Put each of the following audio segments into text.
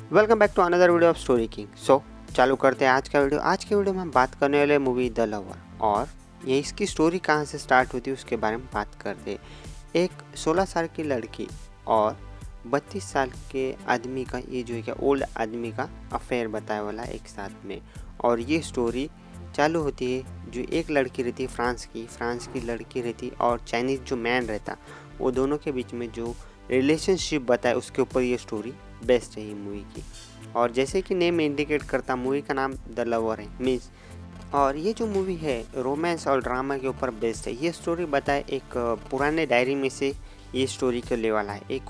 Welcome back to another video of story king. चालू करते हैं आज का वीडियो। आज के वीडियो में हम बात करने वाले मूवी द लवर, और ये इसकी स्टोरी कहाँ से स्टार्ट होती है उसके बारे में बात करते हैं। एक 16 साल की लड़की और 32 साल के आदमी का, ये जो है क्या ओल्ड आदमी का अफेयर बताया वाला एक साथ में। और ये स्टोरी चालू होती है, जो एक लड़की रहती है फ्रांस की लड़की रहती और चाइनीज़ जो मैन रहता, वो दोनों के बीच में जो रिलेशनशिप बताए उसके ऊपर ये स्टोरी बेस्ट है ये मूवी की। और जैसे कि नेम इंडिकेट करता, मूवी का नाम द लवर है मीन्स। और ये जो मूवी है रोमांस और ड्रामा के ऊपर बेस्ड है। ये स्टोरी बताए एक पुराने डायरी में से ये स्टोरी को ले वाला है। एक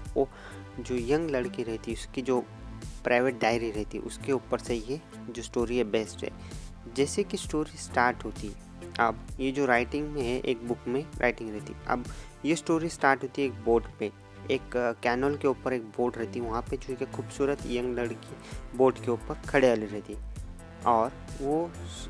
जो यंग लड़की रहती है उसकी जो प्राइवेट डायरी रहती है उसके ऊपर से ये जो स्टोरी है बेस्ड है। जैसे कि स्टोरी स्टार्ट होती है, अब ये जो राइटिंग में है एक बुक में राइटिंग रहती है। अब ये स्टोरी स्टार्ट होती है एक बोट पे, एक कैनल के ऊपर एक बोट रहती है। वहाँ पे जो है खूबसूरत यंग लड़की बोट के ऊपर खड़े वाली रहती है, और वो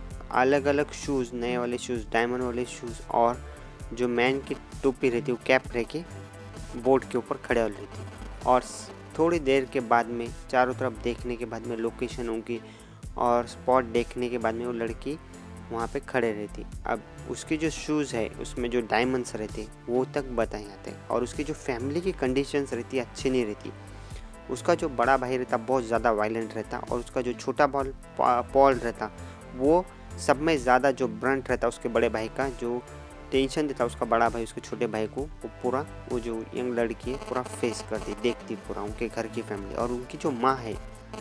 अलग अलग शूज़, नए वाले शूज़, डायमंड वाले शूज़, और जो मैन की टोपी रहती है वो कैप रह के बोट के ऊपर खड़े वाली रहती है। और थोड़ी देर के बाद में चारों तरफ देखने के बाद में लोकेशन उनकी और स्पॉट देखने के बाद में वो लड़की वहाँ पे खड़े रहती। अब उसके जो शूज़ है उसमें जो डायमंड्स रहते वो तक बताए जाते हैं। और उसकी जो फैमिली की कंडीशंस रहती है अच्छी नहीं रहती। उसका जो बड़ा भाई रहता बहुत ज़्यादा वायलेंट रहता, और उसका जो छोटा पॉल रहता वो सब में ज़्यादा जो ब्रंट रहता उसके बड़े भाई का, जो टेंशन देता उसका बड़ा भाई उसके छोटे भाई को, वो पूरा वो जो यंग लड़की है पूरा फेस करती, देखती पूरा उनके घर की फैमिली। और उनकी जो माँ है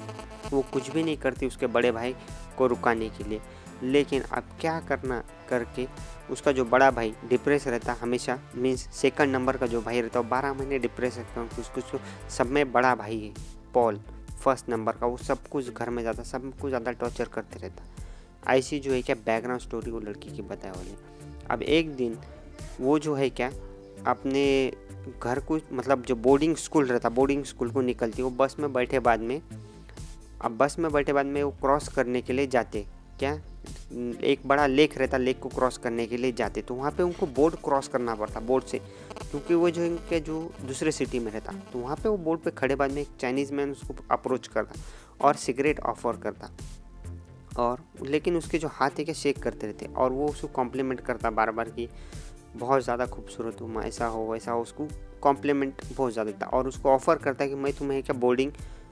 वो कुछ भी नहीं करती उसके बड़े भाई को रुकाने के लिए। लेकिन अब क्या करना करके उसका जो बड़ा भाई डिप्रेस रहता हमेशा, मीन्स सेकंड नंबर का जो भाई रहता वो 12 महीने डिप्रेस रहता है। उसको सब में बड़ा भाई है पॉल फर्स्ट नंबर का, वो सब कुछ घर में ज़्यादा सब कुछ ज़्यादा टॉर्चर करते रहता। ऐसी जो है क्या बैकग्राउंड स्टोरी वो लड़की की बताए वाली। अब एक दिन वो जो है क्या अपने घर को, मतलब जो बोर्डिंग स्कूल रहता, बोर्डिंग स्कूल को निकलती, वो बस में बैठे बाद में, अब बस में बैठे बाद में वो क्रॉस करने के लिए जाते, क्या एक बड़ा लेक रहता, लेक को क्रॉस करने के लिए जाते। तो वहाँ पे उनको बोट क्रॉस करना पड़ता बोट से, क्योंकि वो जो इनके जो दूसरे सिटी में रहता। तो वहाँ पे वो बोट पे खड़े बाद में एक चाइनीज़ मैन उसको अप्रोच करता और सिगरेट ऑफर करता, और लेकिन उसके जो हाथ है क्या शेक करते रहते, और वो उसको कॉम्प्लीमेंट करता बार बार कि बहुत ज़्यादा खूबसूरत हो, ऐसा हो वैसा हो, उसको कॉम्प्लीमेंट बहुत ज़्यादा देता। और उसको ऑफ़र करता है कि मैं तुम्हें क्या बोर्डिंग,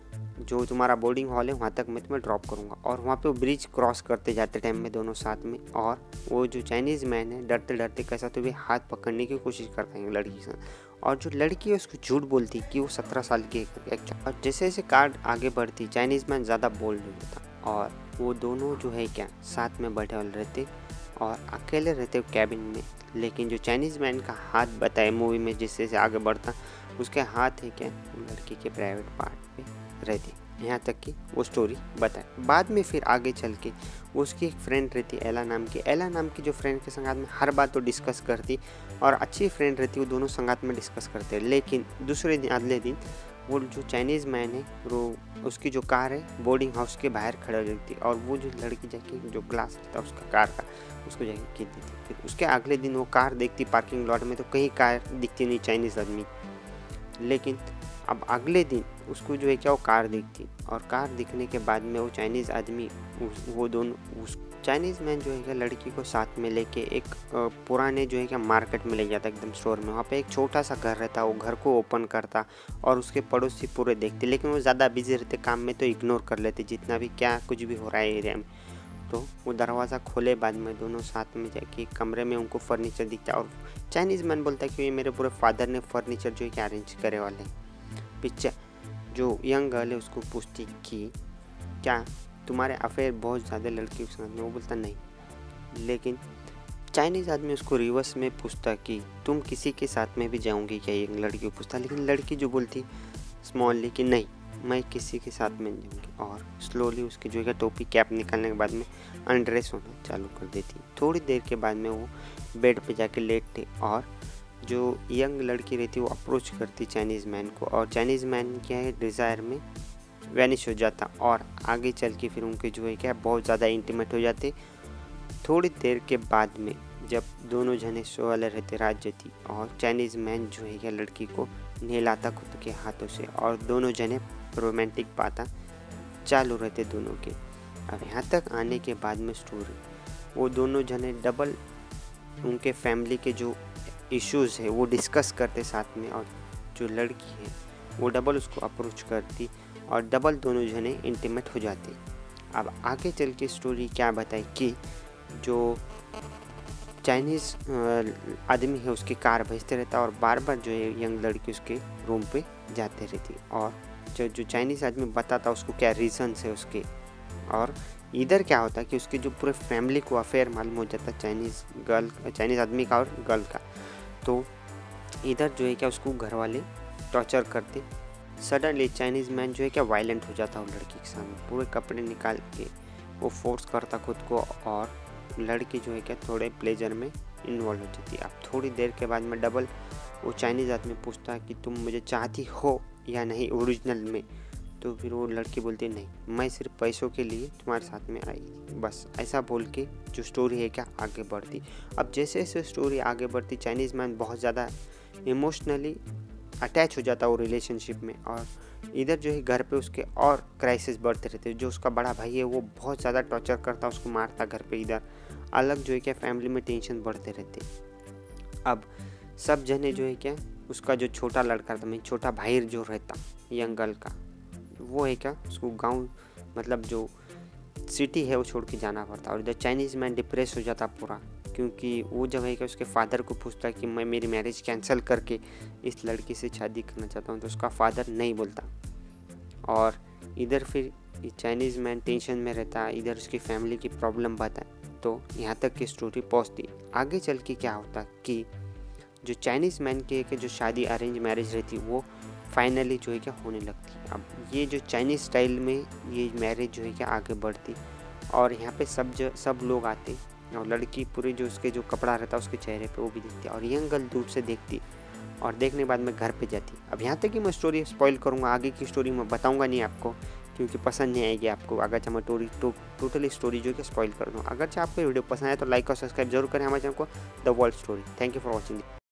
जो तुम्हारा बोर्डिंग हॉल है वहाँ तक मैं तुम्हें ड्रॉप करूँगा। और वहाँ पे वो ब्रिज क्रॉस करते जाते टाइम में दोनों साथ में, और वो जो चाइनीज़ मैन है डरते डरते कैसा तो भी हाथ पकड़ने की कोशिश करता है लड़की के साथ। और जो लड़की है उसको झूठ बोलती कि वो 17 साल की है। और जैसे जैसे कार्ड आगे बढ़ती चाइनीज़ मैन ज़्यादा बोल्ड हो जाता, और वो दोनों जो है क्या साथ में बैठे वाले रहते और अकेले रहते कैबिन में। लेकिन जो चाइनीज़ मैन का हाथ बताए मूवी में जैसे जैसे आगे बढ़ता, उसके हाथ है क्या लड़की के प्राइवेट पार्ट पे रहती। यहाँ तक कि वो स्टोरी बताए। बाद में फिर आगे चल के उसकी एक फ्रेंड रहती एला नाम की जो फ्रेंड के संगात में हर बात तो डिस्कस करती, और अच्छी फ्रेंड रहती, वो दोनों संगात में डिस्कस करते। लेकिन दूसरे दिन अगले दिन वो जो चाइनीज़ मैन है वो उसकी जो कार है बोर्डिंग हाउस के बाहर खड़ा रहती, और वो जो लड़की जाके जो ग्लास रहता उसका कार का उसको जाके गिर देती। फिर उसके अगले दिन वो कार देखती पार्किंग लॉट में, तो कहीं कार दिखती नहीं चाइनीज़ आदमी। लेकिन अब अगले दिन उसको जो है क्या वो कार दिखती, और कार दिखने के बाद में वो चाइनीज़ आदमी वो दोनों उस चाइनीज़ मैन जो है क्या लड़की को साथ में लेके एक पुराने जो है क्या मार्केट में ले जाता एकदम स्टोर में। वहाँ पे एक छोटा सा घर रहता, वो घर को ओपन करता और उसके पड़ोसी पूरे देखते। लेकिन वो ज़्यादा बिजी रहते काम में, तो इग्नोर कर लेते जितना भी क्या कुछ भी हो रहा है एरिया में। तो वो दरवाज़ा खोले बाद में दोनों साथ में जाके कमरे में उनको फर्नीचर दिखता, और चाइनीज़ मैन बोलता है कि ये मेरे पूरे फादर ने फर्नीचर जो है कि अरेंज करे वाले। पिक्चर जो यंग गर्ल है उसको पूछती कि क्या तुम्हारे अफेयर बहुत ज़्यादा लड़कियों के साथ में, वो बोलता नहीं। लेकिन चाइनीज़ आदमी उसको रिवर्स में पूछता कि तुम किसी के साथ में भी जाऊंगी क्या, ये लड़की को पूछता। लेकिन लड़की जो बोलती स्मॉलली कि नहीं मैं किसी के साथ में नहीं जाऊँगी, और स्लोली उसकी जो है टोपी कैप निकालने के बाद में अनड्रेस होना चालू कर देती। थोड़ी देर के बाद में वो बेड पे जाके लेटते, और जो यंग लड़की रहती है वो अप्रोच करती चाइनीज़ मैन को, और चाइनीज़ मैन क्या है डिज़ायर में वैनिश हो जाता, और आगे चल के फिर उनके जो है क्या बहुत ज़्यादा इंटीमेट हो जाते। थोड़ी देर के बाद में जब दोनों जने सो वाले रहते रात जती, और चाइनीज़ मैन जो है क्या लड़की को नहलाता खुद के हाथों से, और दोनों जने रोमांटिक पाता चालू रहते दोनों के। अब यहाँ तक आने के बाद में स्टोरी, वो दोनों जने डबल उनके फैमिली के जो इश्यूज़ है वो डिस्कस करते साथ में, और जो लड़की है वो डबल उसको अप्रोच करती और डबल दोनों जने इंटीमेट हो जाते। अब आगे चल के स्टोरी क्या बताई कि जो चाइनीज़ आदमी है उसकी कार भेजते रहता और बार बार जो है यंग लड़की उसके रूम पे जाते रहती, और जो चाइनीज़ आदमी बताता उसको क्या रीज़न्स है उसके। और इधर क्या होता है कि उसकी जो पूरे फैमिली को अफेयर मालूम हो जाता चाइनीज़ आदमी का और गर्ल का। तो इधर जो है क्या उसको घर वाले टॉर्चर करते। सडनली चाइनीज़ मैन जो है क्या वायलेंट हो जाता है लड़की के सामने, पूरे कपड़े निकाल के वो फोर्स करता खुद को, और लड़की जो है क्या थोड़े प्लेजर में इन्वॉल्व हो जाती है। अब थोड़ी देर के बाद में डबल वो चाइनीज़ आदमी पूछता है कि तुम मुझे चाहती हो या नहीं ओरिजिनल में। तो फिर वो लड़की बोलती है नहीं, मैं सिर्फ पैसों के लिए तुम्हारे साथ में आई, बस ऐसा बोल के जो स्टोरी है क्या आगे बढ़ती। अब जैसे जैसे स्टोरी आगे बढ़ती चाइनीज़ मैन बहुत ज़्यादा इमोशनली अटैच हो जाता वो रिलेशनशिप में, और इधर जो है घर पे उसके और क्राइसिस बढ़ते रहते। जो उसका बड़ा भाई है वो बहुत ज़्यादा टॉर्चर करता, उसको मारता घर पे। इधर अलग जो है क्या फैमिली में टेंशन बढ़ते रहते। अब सब जने जो है क्या उसका जो छोटा लड़का था, मैं छोटा भाई जो रहता यंग गर्ल का, वो है क्या उसको गांव मतलब जो सिटी है वो छोड़ के जाना पड़ता। और इधर चाइनीज़ मैन डिप्रेस हो जाता पूरा, क्योंकि वो जब है कि उसके फादर को पूछता है कि मैं मेरी मैरिज कैंसिल करके इस लड़की से शादी करना चाहता हूँ, तो उसका फादर नहीं बोलता। और इधर फिर चाइनीज़ मैन टेंशन में रहता, इधर उसकी फैमिली की प्रॉब्लम बताए। तो यहाँ तक की स्टोरी पहुँचती। आगे चल के क्या होता कि जो चाइनीज़ मैन की जो शादी अरेंज मैरिज रहती वो फाइनली जो है क्या होने लगती। अब ये जो चाइनीज़ स्टाइल में ये मैरिज जो है क्या आगे बढ़ती, और यहाँ पे सब लोग आते, और लड़की पूरे जो उसके जो कपड़ा रहता उसके चेहरे पे वो भी दिखती, और यंग गर्ल दूर से देखती, और देखने के बाद में घर पे जाती। अब यहाँ तक कि मैं स्टोरी स्पॉइल करूँगा, आगे की स्टोरी मैं बताऊँगा नहीं आपको, क्योंकि पसंद नहीं आएगी आपको। अगर चाहे मैं टोटली स्टोरी जो है स्पॉइल कर दूँ। अगर चाहे आपको वीडियो पसंद आए तो लाइक और सब्सक्राइब जरूर करें हमारे चैनल को the world story. Thank you for watching.